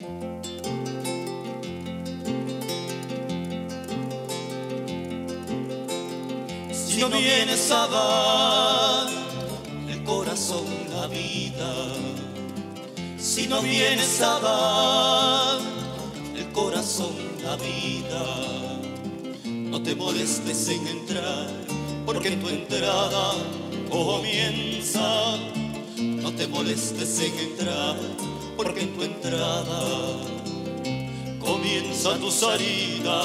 Si no vienes a dar el corazón, la vida, si no vienes a dar el corazón, la vida, no te molestes en entrar, porque en tu entrada comienza. No te molestes en entrar, porque en tu entrada comienza tu salida.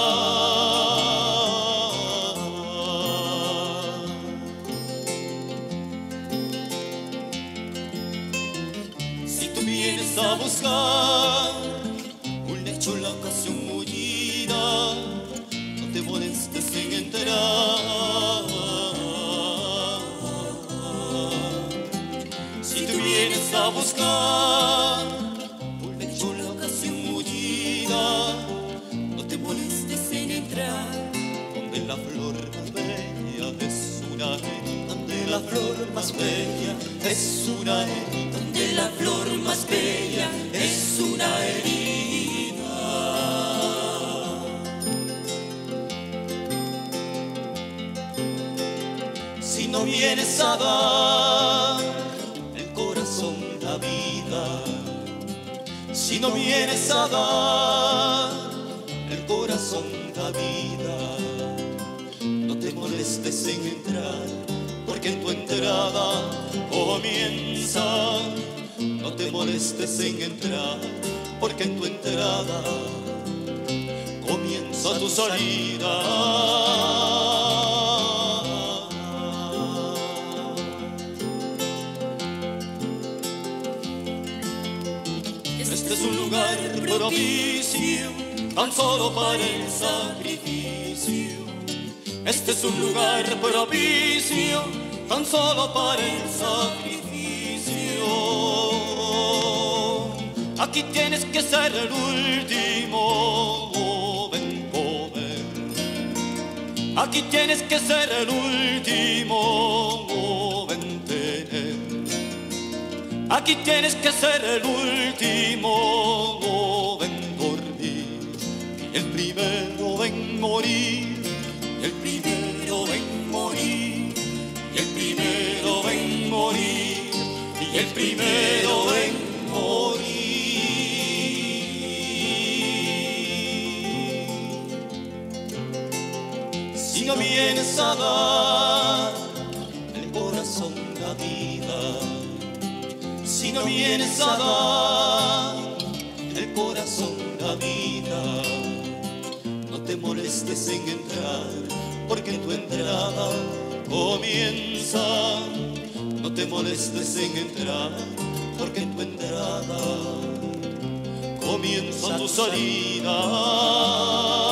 Si tú vienes a buscar un lecho en la ocasión mullida, no te molestes en entrar. Si tú vienes a buscar un lecho en la ocasión mullida, no te molestes en entrar. Donde la flor más bella es una herida, donde la flor más bella es una herida, donde la flor más bella es una herida. Si no vienes a dar el corazón, la vida, si no vienes a dar el corazón, la vida, no te molestes en entrar, porque en tu entrada comienza. No te molestes en entrar, porque en tu entrada comienza tu salida. Este es un lugar propicio, tan solo para el sacrificio. Este es un lugar propicio, tan solo para el sacrificio. Aquí tienes que ser el último, joven, joven. Aquí tienes que ser el último, joven, tener. Aquí tienes que ser el último, joven, dormir. Y el primero en morir, y el primero en morir, y el primero en morir, y el primero en morir. Si no vienes a dar el corazón, la vida, si no vienes a dar el corazón, la vida, no te molestes en entrar, porque en tu entrada comienza. No te molestes en entrar, porque en tu entrada comienza tu salida.